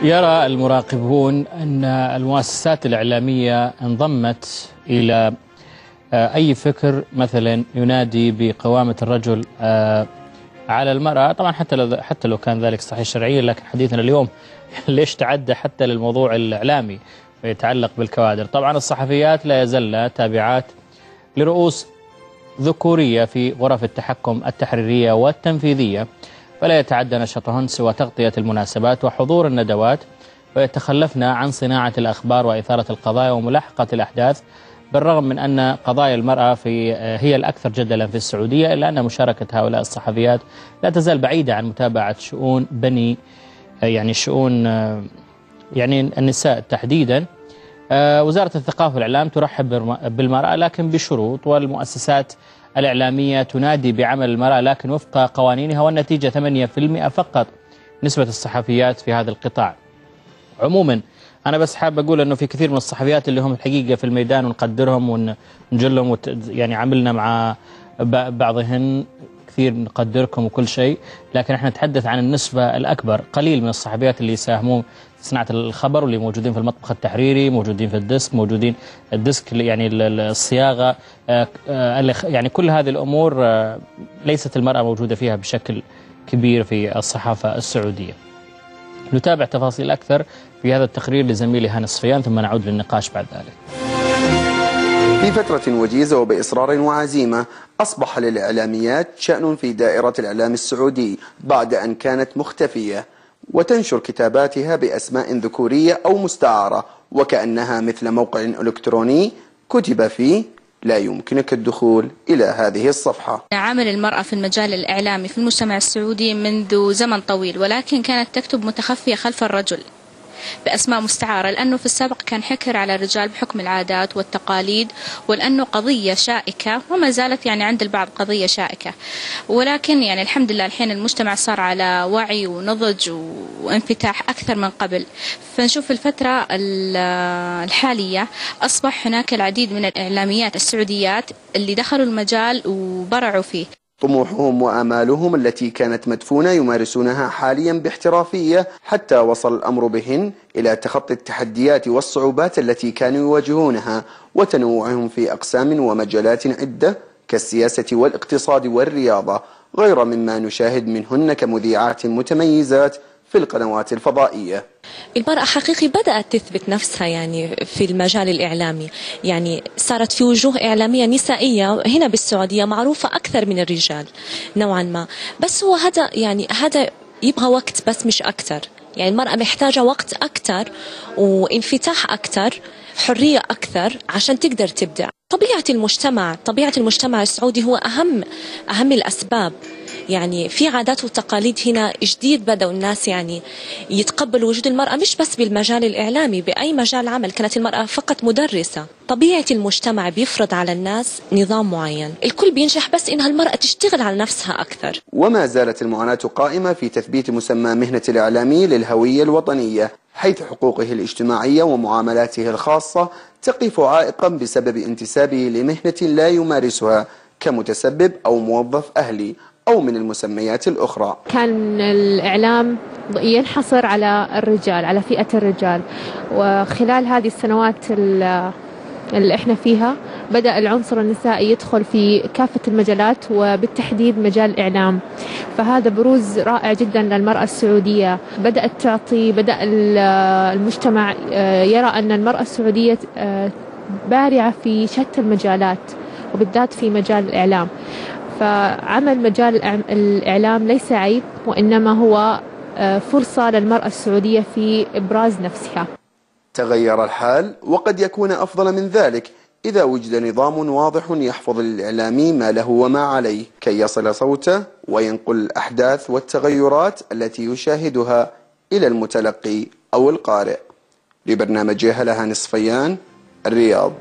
يرى المراقبون أن المؤسسات الإعلامية انضمت إلى أي فكر مثلا ينادي بقوامة الرجل على المرأة. طبعا حتى لو كان ذلك صحيح شرعيا، لكن حديثنا اليوم ليش تعدى حتى للموضوع الإعلامي ويتعلق بالكوادر. طبعا الصحفيات لا يزلن تابعات لرؤوس ذكورية في غرف التحكم التحريرية والتنفيذية، فلا يتعدى نشاطهن سوى تغطية المناسبات وحضور الندوات، ويتخلفن عن صناعة الأخبار وإثارة القضايا وملاحقة الأحداث، بالرغم من أن قضايا المرأة هي الأكثر جدلا في السعودية، إلا أن مشاركة هؤلاء الصحفيات لا تزال بعيدة عن متابعة شؤون شؤون النساء تحديدا. وزارة الثقافة والإعلام ترحب بالمرأة لكن بشروط، والمؤسسات الإعلامية تنادي بعمل المرأة لكن وفق قوانينها، والنتيجة 8% فقط نسبة الصحفيات في هذا القطاع. عموما أنا بس حاب أقول أنه في كثير من الصحفيات اللي هم الحقيقة في الميدان ونقدرهم ونجلهم، عملنا مع بعضهن كثير نقدركم وكل شيء، لكن احنا نتحدث عن النسبة الأكبر. قليل من الصحفيات اللي يساهمون في صناعة الخبر واللي موجودين في المطبخ التحريري، موجودين في الديسك، موجودين الديسك الصياغة، كل هذه الأمور ليست المرأة موجودة فيها بشكل كبير في الصحافة السعودية. نتابع تفاصيل أكثر في هذا التقرير لزميلي هاني صفيان، ثم نعود للنقاش بعد ذلك. في فترة وجيزة وبإصرار وعزيمة أصبح للإعلاميات شأن في دائرة الإعلام السعودي بعد أن كانت مختفية وتنشر كتاباتها بأسماء ذكورية أو مستعارة، وكأنها مثل موقع إلكتروني كتب فيه لا يمكنك الدخول إلى هذه الصفحة. عمل المرأة في المجال الإعلامي في المجتمع السعودي منذ زمن طويل، ولكن كانت تكتب متخفية خلف الرجل بأسماء مستعارة، لأنه في السابق كان حكر على الرجال بحكم العادات والتقاليد، ولأنه قضية شائكة وما زالت عند البعض قضية شائكة. ولكن الحمد لله الحين المجتمع صار على وعي ونضج وانفتاح أكثر من قبل، فنشوف الفترة الحالية أصبح هناك العديد من الإعلاميات السعوديات اللي دخلوا المجال وبرعوا فيه. طموحهم وآمالهم التي كانت مدفونة يمارسونها حاليا باحترافية، حتى وصل الأمر بهن إلى تخطي التحديات والصعوبات التي كانوا يواجهونها، وتنوعهم في أقسام ومجالات عدة كالسياسة والاقتصاد والرياضة، غير مما نشاهد منهن كمذيعات متميزات في القنوات الفضائية. المرأة حقيقي بدأت تثبت نفسها في المجال الإعلامي، صارت في وجوه إعلامية نسائية هنا بالسعودية معروفة أكثر من الرجال نوعا ما، بس هو هذا يبغى وقت بس مش أكثر. المرأة محتاجة وقت أكثر وانفتاح أكثر، حرية أكثر عشان تقدر تبدع. طبيعة المجتمع السعودي هو أهم الأسباب. في عادات وتقاليد هنا جديد بدأوا الناس يتقبلوا وجود المرأة، مش بس بالمجال الإعلامي، بأي مجال عمل كانت المرأة فقط مدرسة. طبيعة المجتمع بيفرض على الناس نظام معين، الكل بينجح بس إنها المرأة تشتغل على نفسها أكثر. وما زالت المعاناة قائمة في تثبيت مسمى مهنة الإعلامي للهوية الوطنية، حيث حقوقه الاجتماعية ومعاملاته الخاصة تقف عائقا بسبب انتسابه لمهنة لا يمارسها كمتسبب أو موظف أهلي أو من المسميات الأخرى. كان الإعلام ينحصر على الرجال، على فئة الرجال، وخلال هذه السنوات اللي احنا فيها بدأ العنصر النسائي يدخل في كافة المجالات وبالتحديد مجال الإعلام، فهذا بروز رائع جدا للمرأة السعودية. بدأ المجتمع يرى أن المرأة السعودية بارعة في شتى المجالات وبالذات في مجال الإعلام، فعمل مجال الإعلام ليس عيب، وإنما هو فرصة للمرأة السعودية في إبراز نفسها. تغير الحال وقد يكون أفضل من ذلك إذا وجد نظام واضح يحفظ للإعلامي ما له وما عليه كي يصل صوته وينقل الأحداث والتغيرات التي يشاهدها إلى المتلقي أو القارئ. لبرنامج هلا هاني صفيان، الرياض.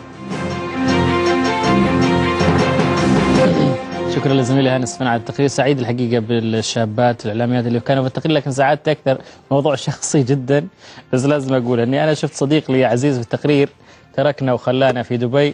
شكرا لزميلي هاني صفيان على التقرير. سعيد الحقيقة بالشابات الإعلاميات اللي كانوا في التقرير، لكن سعادت أكثر موضوع شخصي جدا، بس لازم أقول أني أنا شفت صديق لي عزيز في التقرير تركنا وخلانا في دبي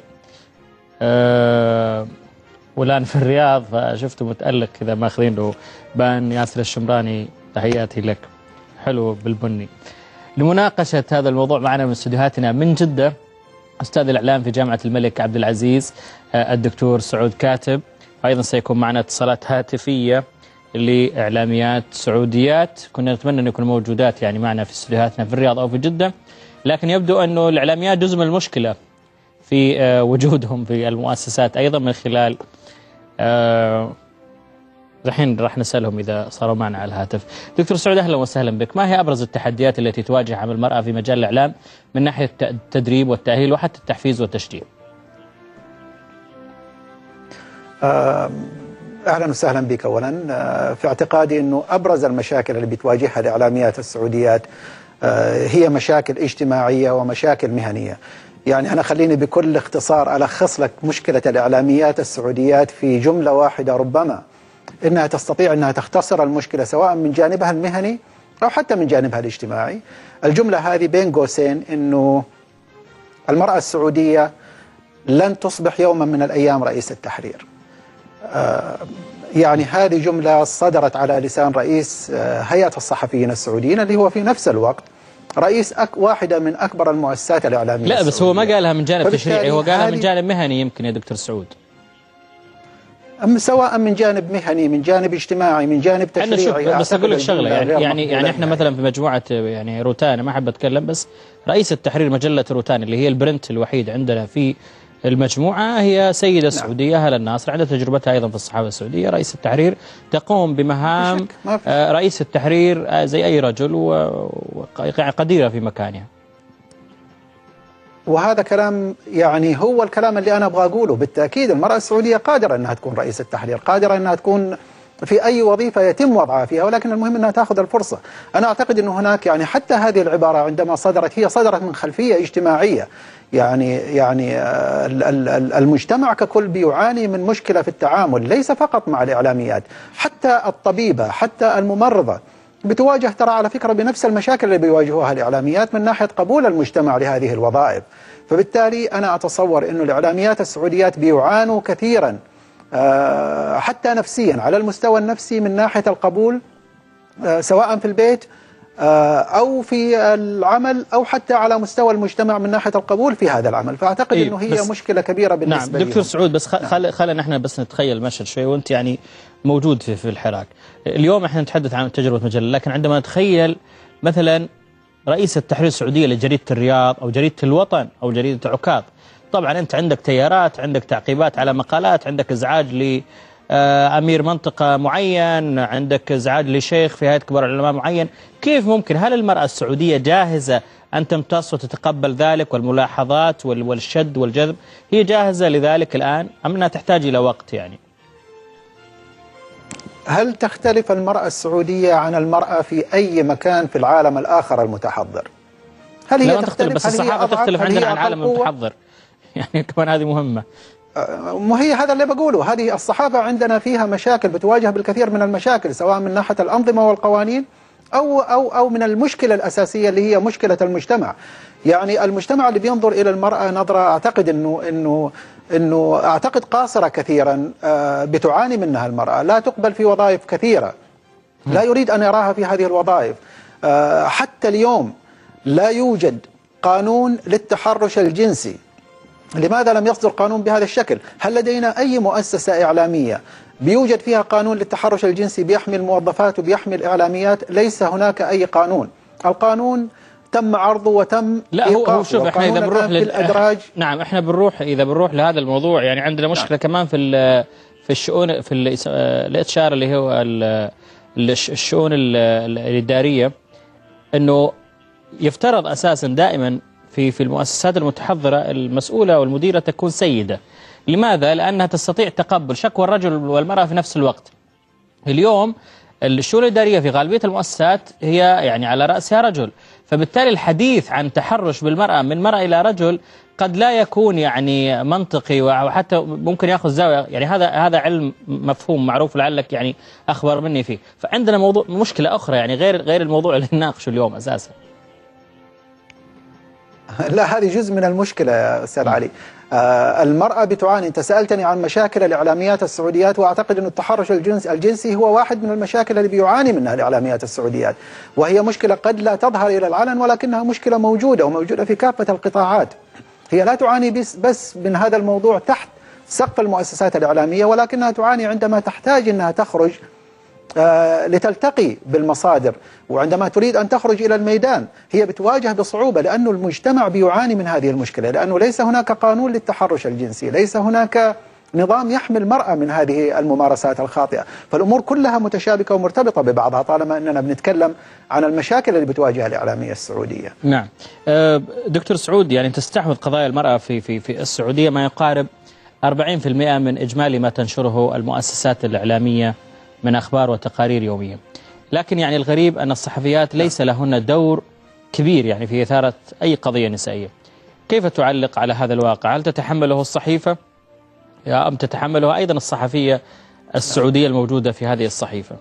والآن في الرياض، فشفته متألق كذا ماخذين له بان. ياسر الشمراني تحياتي لك، حلو بالبني. لمناقشة هذا الموضوع معنا من استديوهاتنا من جدة أستاذ الإعلام في جامعة الملك عبد العزيز الدكتور سعود كاتب، أيضا سيكون معنا اتصالات هاتفية لإعلاميات سعوديات كنا نتمنى أن يكونوا موجودات يعني معنا في استديوهاتنا في الرياض أو في جدة، لكن يبدو أنه الإعلاميات جزء من المشكلة في وجودهم في المؤسسات أيضا من خلال الحين راح نسألهم إذا صاروا معنا على الهاتف. دكتور سعود أهلا وسهلا بك. ما هي أبرز التحديات التي تواجه عمل المرأة في مجال الإعلام من ناحية التدريب والتأهيل وحتى التحفيز والتشجيع؟ أهلا وسهلا بك. أولا في اعتقادي أنه أبرز المشاكل اللي بتواجهها الإعلاميات السعوديات هي مشاكل اجتماعية ومشاكل مهنية. يعني أنا خليني بكل اختصار ألخص لك مشكلة الإعلاميات السعوديات في جملة واحدة، ربما إنها تستطيع أنها تختصر المشكلة سواء من جانبها المهني أو حتى من جانبها الاجتماعي. الجملة هذه بين قوسين إنه المرأة السعودية لن تصبح يوما من الأيام رئيس التحرير. يعني هذه جملة صدرت على لسان رئيس هيئة الصحفيين السعوديين اللي هو في نفس الوقت رئيس واحدة من أكبر المؤسسات الإعلامية. لا بس هو ما قالها من جانب تشريعي، هو قالها من جانب مهني يمكن يا دكتور سعود. سواء من جانب مهني من جانب اجتماعي من جانب تشريعي. بس أقول لك شغلة يعني احنا مثلا في مجموعة يعني روتانا، ما أحب أتكلم، بس رئيس التحرير مجلة روتانا اللي هي البرنت الوحيد عندنا في المجموعة هي سيدة سعودية هلا الناصر، عندها تجربتها أيضا في الصحافة السعودية. رئيس التحرير تقوم بمهام رئيس التحرير زي أي رجل وقديرة في مكانها. وهذا كلام يعني هو الكلام اللي أنا أبغى أقوله. بالتأكيد المرأة السعودية قادرة أنها تكون رئيس التحرير، قادرة أنها تكون في أي وظيفة يتم وضعها فيها، ولكن المهم أنها تأخذ الفرصة. أنا أعتقد أنه هناك يعني حتى هذه العبارة عندما صدرت هي صدرت من خلفية اجتماعية. يعني المجتمع ككل بيعاني من مشكلة في التعامل، ليس فقط مع الإعلاميات، حتى الطبيبة حتى الممرضة بتواجه ترى على فكرة بنفس المشاكل اللي بيواجهوها الإعلاميات من ناحية قبول المجتمع لهذه الوظائف. فبالتالي أنا أتصور أن الإعلاميات السعوديات بيعانوا كثيرا حتى نفسيا على المستوى النفسي من ناحية القبول، سواء في البيت أو في العمل أو حتى على مستوى المجتمع من ناحية القبول في هذا العمل. فأعتقد أنه هي مشكلة كبيرة بالنسبة لي. نعم دكتور سعود، بس خلينا احنا بس نتخيل المشهد شوي، وانت يعني موجود في الحراك. اليوم احنا نتحدث عن تجربة مجلة، لكن عندما نتخيل مثلا رئيس التحرير السعودية لجريدة الرياض أو جريدة الوطن أو جريدة عكاظ، طبعا أنت عندك تيارات، عندك تعقيبات على مقالات، عندك إزعاج لأمير منطقة معين، عندك إزعاج لشيخ في هيئة كبار العلماء معين. كيف ممكن هل المرأة السعودية جاهزة أن تمتص وتتقبل ذلك والملاحظات والشد والجذب؟ هي جاهزة لذلك الآن أم أنها تحتاج إلى وقت يعني؟ هل تختلف المرأة السعودية عن المرأة في أي مكان في العالم الآخر المتحضر؟ هل هي تختلف؟ بس الصحافة تختلف عندنا عن العالم المتحضر يعني كمان هذه مهمة. وهي هذا اللي بقوله، هذه الصحافة عندنا فيها مشاكل، بتواجه بالكثير من المشاكل سواء من ناحية الأنظمة والقوانين أو من المشكلة الأساسية اللي هي مشكلة المجتمع. يعني المجتمع اللي بينظر إلى المرأة نظرة أعتقد إنه أعتقد قاصرة كثيرا، بتعاني منها المرأة، لا تقبل في وظائف كثيرة، لا يريد أن يراها في هذه الوظائف. حتى اليوم لا يوجد قانون للتحرش الجنسي. لماذا لم يصدر قانون بهذا الشكل؟ هل لدينا أي مؤسسة إعلامية بيوجد فيها قانون للتحرش الجنسي بيحمي الموظفات وبيحمي الإعلاميات؟ ليس هناك أي قانون. القانون تم عرضه وتم هو شوف احنا اذا بنروح للادراج، نعم احنا اذا بنروح لهذا الموضوع يعني عندنا مشكله كمان في الشؤون في الاتشار اللي هو الشؤون الاداريه، انه يفترض اساسا دائما في المؤسسات المتحضره المسؤوله والمديره تكون سيده. لماذا؟ لانها تستطيع تقبل شكوى الرجل والمراه في نفس الوقت. اليوم الشؤون الاداريه في غالبيه المؤسسات هي يعني على راسها رجل، فبالتالي الحديث عن تحرش بالمرأة من مرأة إلى رجل قد لا يكون يعني منطقي، وحتى ممكن يأخذ زاوية، يعني هذا علم مفهوم معروف لعلك يعني أخبر مني فيه. فعندنا موضوع مشكلة أخرى يعني غير الموضوع اللي نناقشه اليوم أساسا. لا، هذه جزء من المشكلة يا أستاذ علي. المرأة بتعاني. أنت سألتني عن مشاكل الإعلاميات السعوديات، وأعتقد أن التحرش الجنسي هو واحد من المشاكل اللي بيعاني منها الإعلاميات السعوديات، وهي مشكلة قد لا تظهر إلى العلن ولكنها مشكلة موجودة وموجودة في كافة القطاعات. هي لا تعاني بس من هذا الموضوع تحت سقف المؤسسات الإعلامية، ولكنها تعاني عندما تحتاج أنها تخرج لتلتقي بالمصادر، وعندما تريد أن تخرج إلى الميدان هي بتواجه بصعوبة، لأن المجتمع بيعاني من هذه المشكلة، لأنه ليس هناك قانون للتحرش الجنسي، ليس هناك نظام يحمي المرأة من هذه الممارسات الخاطئة. فالأمور كلها متشابكة ومرتبطة ببعضها، طالما أننا بنتكلم عن المشاكل اللي بتواجهها الإعلامية السعودية. نعم. دكتور سعود، يعني تستحوذ قضايا المرأة في السعودية ما يقارب 40% من إجمالي ما تنشره المؤسسات الإعلامية من أخبار وتقارير يومية. لكن يعني الغريب أن الصحفيات ليس لهن دور كبير يعني في إثارة أي قضية نسائية. كيف تعلق على هذا الواقع؟ هل تتحمله الصحيفة أم تتحمله أيضا الصحفية السعودية الموجودة في هذه الصحيفة؟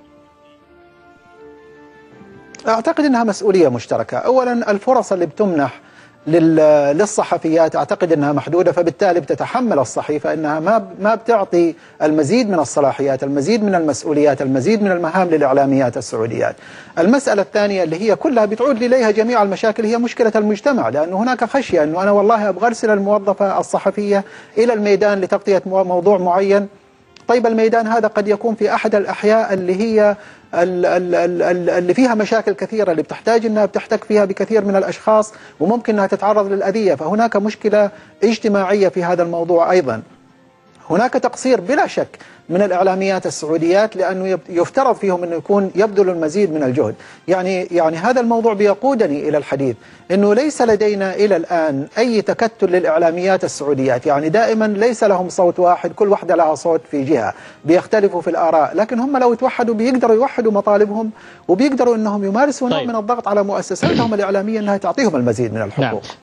أعتقد أنها مسؤولية مشتركة. أولا الفرص اللي بتمنح للصحفيات أعتقد أنها محدودة، فبالتالي بتتحمل الصحيفة أنها ما بتعطي المزيد من الصلاحيات، المزيد من المسؤوليات، المزيد من المهام للإعلاميات السعوديات. المسألة الثانية اللي هي كلها بتعود إليها جميع المشاكل هي مشكلة المجتمع، لأن هناك خشية أنه أنا والله أبغى أرسل الموظفة الصحفية إلى الميدان لتغطية موضوع معين. طيب الميدان هذا قد يكون في أحد الأحياء اللي هي اللي فيها مشاكل كثيرة، اللي بتحتاج أنها بتحتك فيها بكثير من الأشخاص، وممكن أنها تتعرض للأذية. فهناك مشكلة اجتماعية في هذا الموضوع أيضا. هناك تقصير بلا شك من الإعلاميات السعوديات، لأنه يفترض فيهم أنه يبذلوا المزيد من الجهد. يعني هذا الموضوع بيقودني إلى الحديث أنه ليس لدينا إلى الآن أي تكتل للإعلاميات السعوديات. يعني دائما ليس لهم صوت واحد، كل واحدة لها صوت في جهة، بيختلفوا في الآراء، لكن هم لو توحدوا بيقدروا يوحدوا مطالبهم، وبيقدروا أنهم يمارسوا نوع من الضغط على مؤسساتهم الإعلامية أنها تعطيهم المزيد من الحقوق.